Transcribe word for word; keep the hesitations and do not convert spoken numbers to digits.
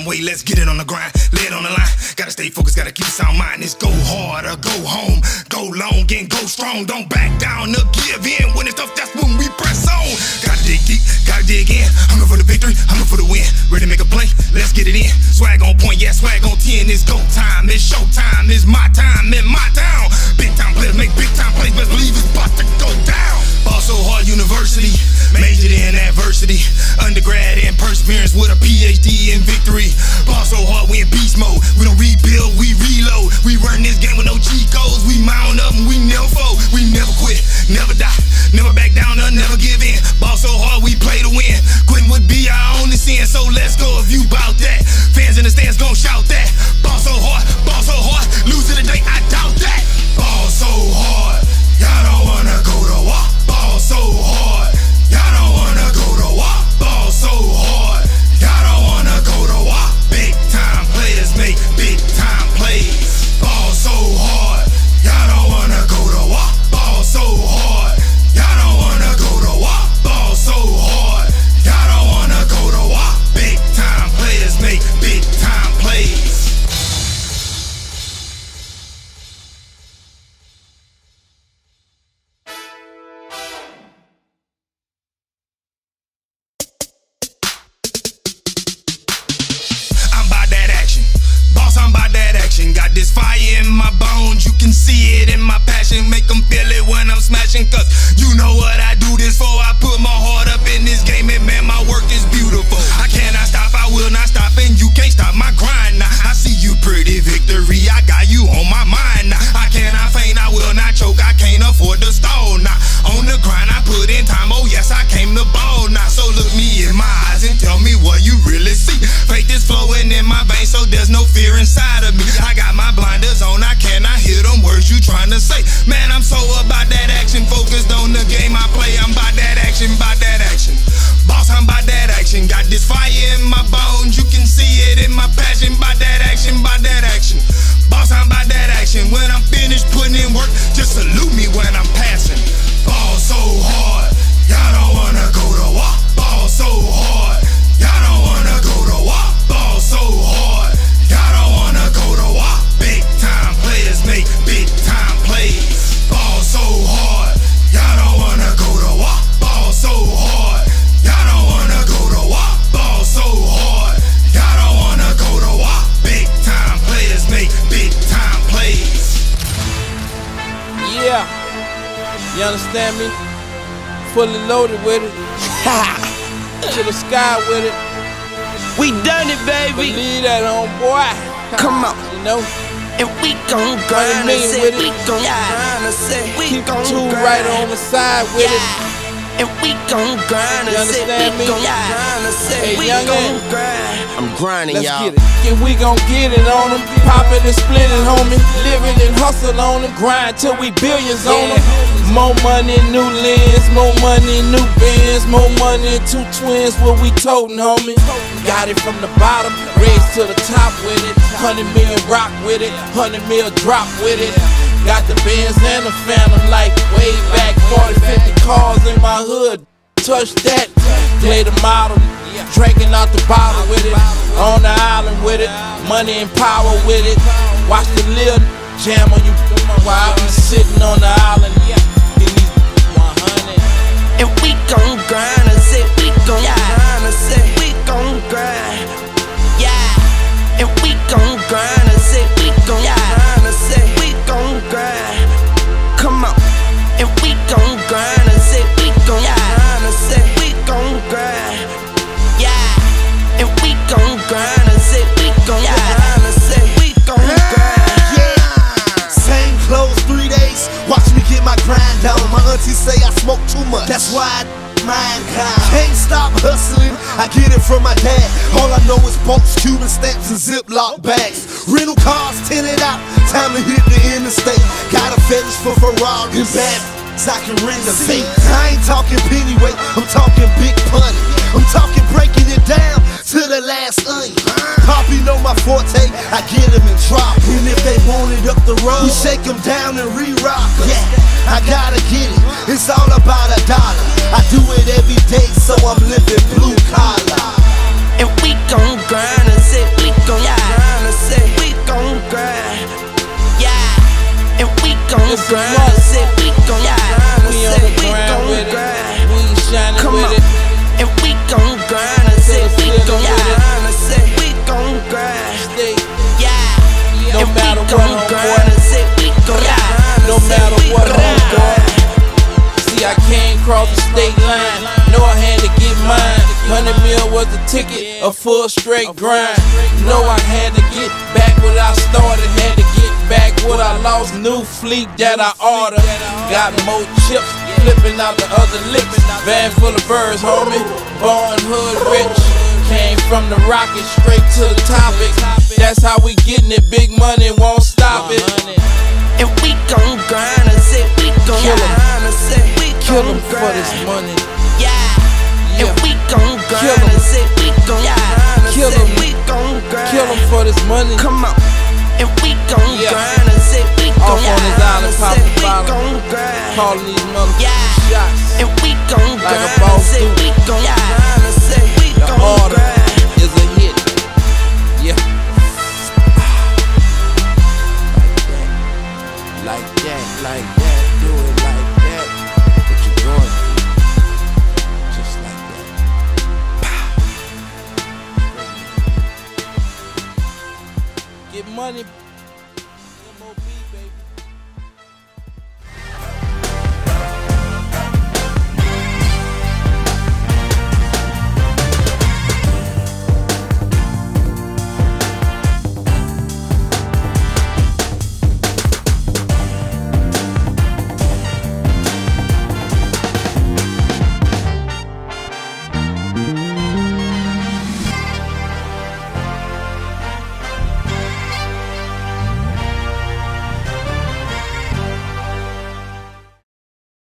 way, let's get it on the grind. Lay it on the line, gotta stay focused, gotta keep a sound mind. It's go hard or go home, go long and go strong. Don't back down or give in. When it's tough, that's when we press on. Gotta dig deep, gotta dig in. Hunger for the victory, hunger for the win. Ready to make a play, let's get it in. Swag on point, yeah, swag on ten. It's go time, it's show time, it's my time in my town. Big time players make big time plays, best believe it's about to go down. Ball so hard, university, majored in adversity. Undergrad and perseverance with a P H D in victory. Ball so hard, we in beast mode. We don't rebuild, we reload. We run this game with no cheat codes. We mount up and we never fold. We never quit, never die, never back down or never give in. Ball so hard, we play to win. Quitting would be our only sin, so let's go if you bout that. Fans in the stands gon' shout that. Ball so hard, ball so hard, lose to the day, I doubt that. Ball so hard, y'all don't wanna go to war. Ball so hard, y'all don't wanna go to war. Ball so hard, y'all don't wanna go to war. Big time players make big time plays. Ball so hard, y'all don't wanna go to war. Ball so hard, y'all don't wanna go to war. Ball so hard, y'all don't wanna go to war. Big time players make big time plays. Got this fire in my bones, you can see it in my passion. Make them feel it when I'm smashing, cause you know what I do this for. I put my heart up in this game and man, my work is beautiful. I cannot stop, I will not stop, and you can't stop my grind now. I see you pretty victory, I got you on my mind now. I cannot faint, I will not choke, I can't afford to stall now. On the grind I put in time, oh yes I came to ball now. So look me in my eyes and tell me what you really see. Faith is flowing in my veins, so there's no fear inside of me. I got my blinders on, I cannot hear them words you trying to say. Man, I'm so about that action, focused on the game I play. I'm about that action, about that action. Boss, I'm about that action. Got this fire in my bones, you can see it in my passion. About that action, about that action. Boss, I'm about that action. When I'm finished putting in work, just salute me when I'm passing. Ball so hard, y'all don't wanna go to war. Ball so hard, y'all don't wanna go to war. Ball so hard, y'all don't wanna go to war. Big time players make big time plays. Ball so hard, y'all don't wanna go to war. Ball so hard, y'all don't wanna go to war. Ball so hard, y'all don't wanna go to war. Big time players make big time plays. Yeah, you understand me? Fully loaded with it. To the sky with it. We done it, baby. Believe that, homeboy. Come on, you know. And we gon' grind and say, we gon' grind and say, we gon' Keep two grind. right on the side with yeah. it. And we gon' grind You and say, we understand me? gon' grind and say, Hey, we young gon' man. grind. I'm grinding, Let's y'all. get it. Yeah, we gon' get it on them. Pop it and split it, homie. Live it and hustle on them. Grind till we billions on them. More money, new lens. More money, new bands. More money, two twins, what we totin', homie. Got it from the bottom, raised to the top with it. Hundred million rock with it. Hundred mil drop with it. Got the Benz and the Phantom like way back. Forty, fifty cars in my hood. Touch that, play the model. Drinking out the bottle with it. On the island with it. Money and power with it. Watch the lil jam on you while I be sitting on the island. And we gon' grind and say, we gon' grind and say, we gon' grind. Yeah. And we gon' grind and say, we gon' grind and say, we gon' grind. Come on. And we gon' grind and say, we gon' grind and say, we gon' grind. Yeah. And we gon' grind and say, we gon' grind and say, we gon' grind. Yeah. Same clothes three days. Watch me get my grind on. My auntie say I smoke too much. That's why I mankind. Can't stop hustling, I get it from my dad. All I know is bolts, Cuban stamps, and Ziploc bags. Rental cars tinted out, time to hit the interstate. Got a fetish for Ferrari and bad I can renovate. I ain't talking pennyweight, I'm talking big money. I'm talking breaking it down to the last onion. Poppy know my forte, I get him in drop. And if they want it up the road, we shake them down and re-rock. Yeah, I gotta get it, it's all about a dollar. I do it every day, so I'm living blue collar. And we gon' grind and say we gon' grind. I say we gon' grind. Yeah, and we gon' grind. I say we gon' grind. I say we gon' grind. We shining Come with on. it. And we gon' grind. I say we gon' grind. I say we gon' grind. Stay. Yeah, No and matter we what, gon' homeboy. grind. I say we gon' grind. No matter what, homeboy. See, I came across the state line. Know I had to get mine. Hundred mil was the ticket, a full straight grind. Know I had to get back what I started. Had to get back what I lost. New fleet that I ordered. Got more chips, flipping out the other lips. Van full of birds, homie. Born hood rich. Came from the rocket straight to the topic. That's how we getting it. Big money won't stop it. And we gon' grind. I say we gon' Kill 'em. grind. I say we Kill gon' them for this grind. money. Yeah, Yeah. and we gon' Kill grind. 'em. I say we gon' grind. I Kill say 'em. we gon' grind. Kill them for this money. Come on, and we gon' Yeah. grind. I say we Off gon' on his grind. island, I pop say a we bottle. gon' grind. Calling these motherfucking Yeah. shots. And we gon' Like a grind. I boss say do. we gon' grind. I say we The gon' order grind. is a hit. Yeah. Like that, like that, do it like that. What you going through? Just like that. Pow. Get money.